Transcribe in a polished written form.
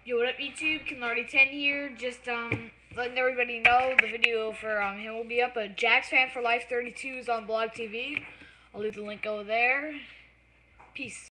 Yo, what up YouTube? Can10 here. Just letting everybody know the video for him will be up. But jagsfan4life32 is on Blog TV. I'll leave the link over there. Peace.